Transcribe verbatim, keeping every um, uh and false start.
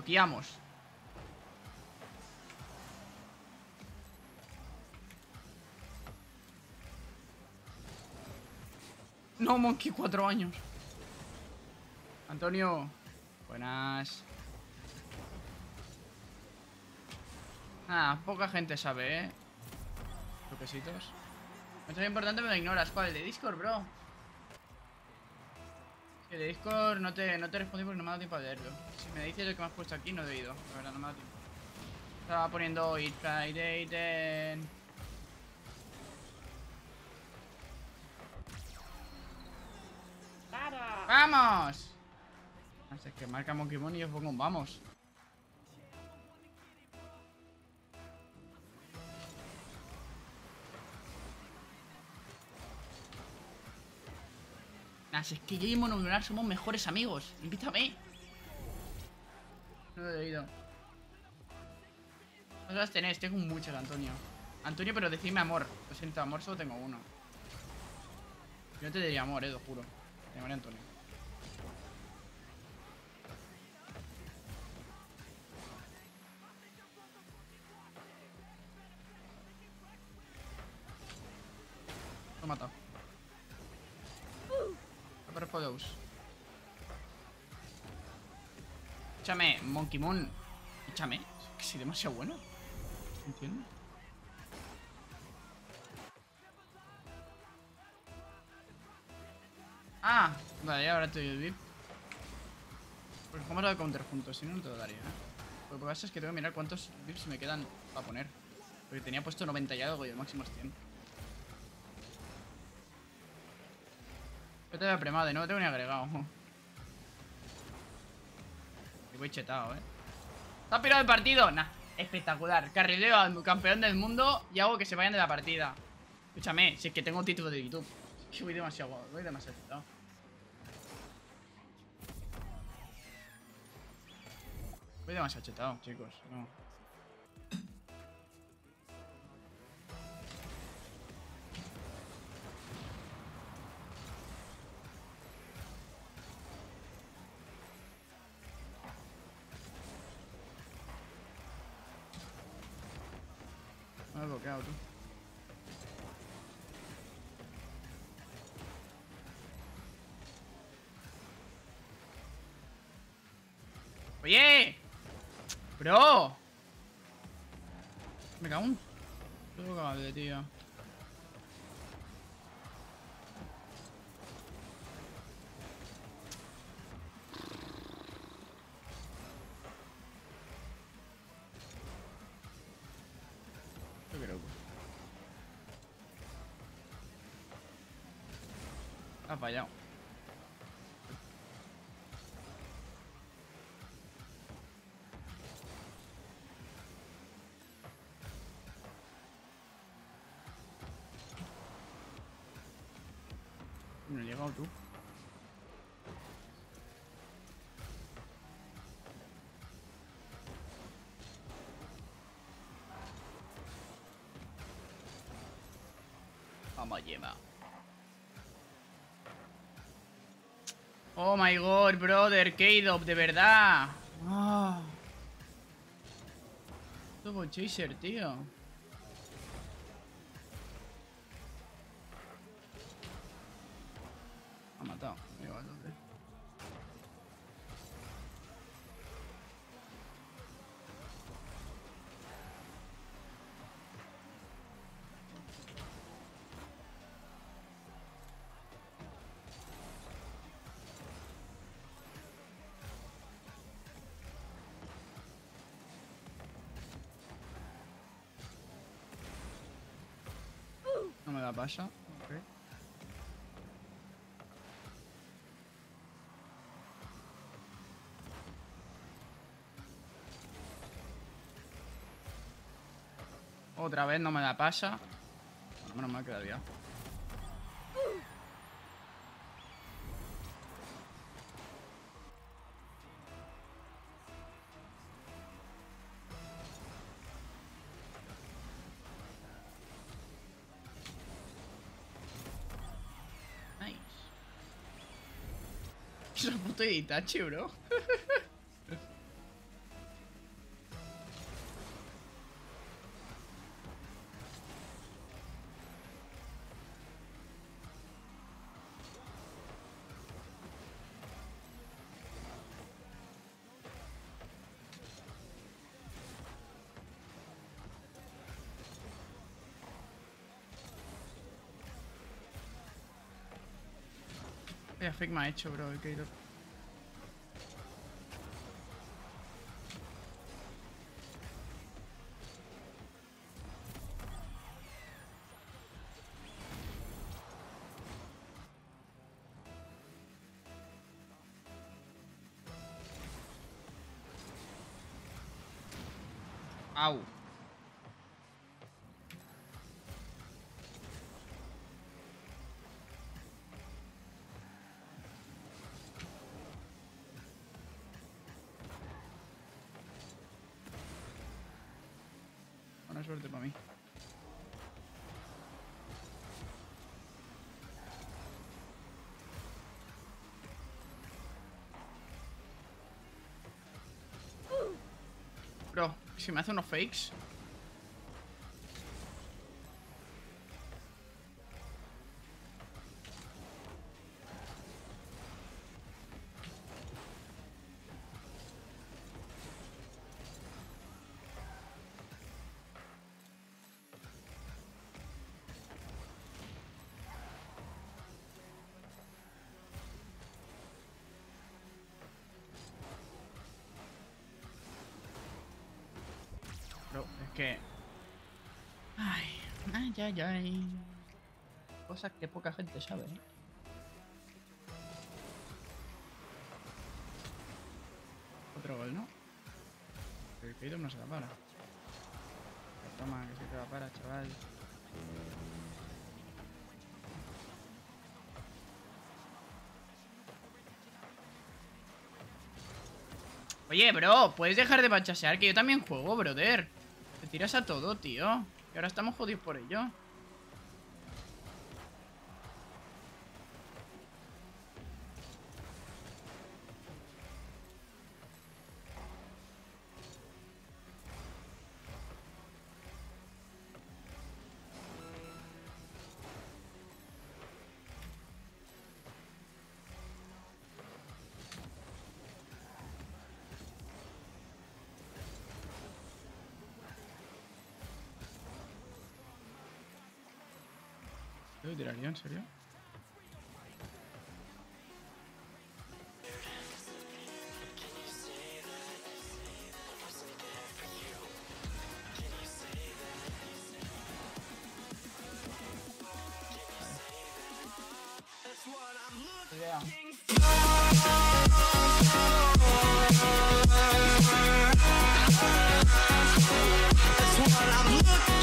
Ultiamos. No, Monkey, cuatro años. Antonio. Buenas. Ah, poca gente sabe, ¿eh? Toquecitos. Mensaje importante, me lo ignoras. ¿Cuál? El de Discord, bro. Sí, el de Discord no te, no te respondí porque no me ha dado tiempo a leerlo. Si me dices lo que me has puesto aquí, no he oído. La verdad, no me ha dado tiempo. Estaba poniendo It's Friday then. ¡Vamos! No sé, es que marca Monkey Moon y yo pongo un vamos. Nah, si es que yo y Monolunar somos mejores amigos. Invítame. No lo he oído. No las tenés, tengo muchas, Antonio. Antonio, pero decidme amor. Lo siento, amor solo tengo uno. Yo te diría amor, eh, lo juro. Te llamaré Antonio. Lo he matado. Pero Podous. Échame, Monkey Moon. Échame. Es que soy demasiado bueno. ¿Entiendes? Ah, vale, ahora te doy el V I P. Porque jugamos al counter juntos, si no, no te lo daría, ¿eh? Lo que pasa es que tengo que mirar cuántos V I Ps me quedan para poner. Porque tenía puesto noventa y algo y el máximo es cien. Yo te había premado y no lo tengo ni agregado. Y voy chetado, ¿eh? ¿Te has pirado el partido? Nah, espectacular. Carrileo al campeón del mundo y hago que se vayan de la partida. Escúchame, si es que tengo título de YouTube. Es que voy demasiado, voy demasiado chetado. Voy demasiado chetado, chicos. No. Me he bloqueado, tú. ¡Oye! ¡Bro! Me cago un... Todo cable, tío. Yo creo que... Ha fallado. No he llegado, tú. Vamos, lleva. Oh my god, brother, K-Dop, de verdad. Oh. Turbo Chaser, tío. Me ha matado. Me va a tope. No me da pasa. Okay. Otra vez no me da pasa. Bueno, menos mal que la había. Nice. Es un puto Itachi, bro. Vaya fake me ha hecho, bro, el Keylor. Au. Buena suerte para mí. Bro, si me hace unos fakes. Bro, es que... Ay, ay, ay, ay. Cosas que poca gente sabe, ¿eh? Otro gol, ¿no? El Keylor no se la para. Toma, que se te la para, chaval. Oye, bro, ¿puedes dejar de bachasear? Que yo también juego, brother. Te tiras a todo, tío. Y ahora estamos jodidos por ello. ¿Lo tiraría, en serio? Idea. That's what I'm looking